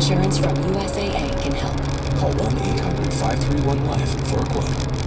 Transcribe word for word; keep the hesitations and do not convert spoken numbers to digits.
insurance from U S A A can help. Call one eight hundred five three one life for a quote.